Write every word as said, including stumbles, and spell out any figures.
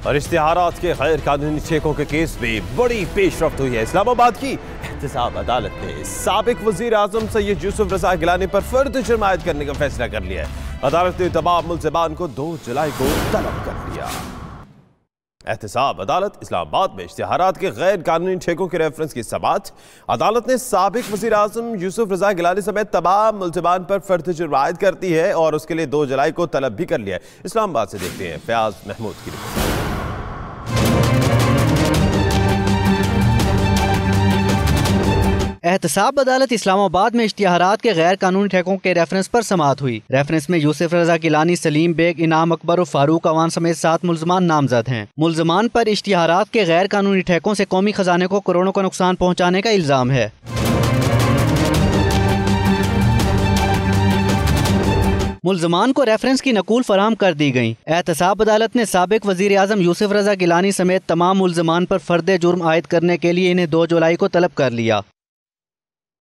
और इश्तिहारात के गैर कानूनी चेकों के केस में बड़ी पेशरफ्त हुई है। इस्लामाबाद की एहतसाब अदालत ने साबिक वजीर आजम सैयद यूसुफ रजा गिलानी पर फर्द जुर्म आयद करने का फैसला कर लिया है। अदालत ने तमाम मुल्ज़िमान को दो जुलाई को तलब कर लिया। एहतसाब अदालत इस्लामाबाद में इश्तिहारात के गैर कानूनी ठेकों के रेफरेंस की समाअत। अदालत ने साबिक वज़ीर आज़म यूसुफ रजा गिलानी समेत तमाम मुल्ज़िमान पर फर्द जुर्म आयद करती है और उसके लिए दो जुलाई को तलब भी कर लिया है। इस्लामाबाद से देखते हैं फयाज महमूद की रिपोर्ट। एहतसाब अदालत इस्लामाबाद में इश्तिहारात के गैर कानूनी ठेकों के रेफरेंस पर समाअत हुई। रेफरेंस में यूसुफ रजा गिलानी, सलीम बेग, इनाम अकबर और फारूक अवान समेत सात मुल्ज़मान नामजद हैं। मुल्ज़मान पर इश्तिहारात के गैर कानूनी ठेकों से कौमी खजाने को करोड़ों का नुकसान पहुँचाने का इल्ज़ाम है। मुल्ज़मान को रेफरेंस की नकूल फराहम कर दी गई। एहतसाब अदालत ने साबिक वज़ीर आज़म यूसुफ रजा गिलानी समेत तमाम मुल्ज़मान पर फर्द जुर्म आयद करने के लिए इन्हें दो जुलाई को तलब कर लिया।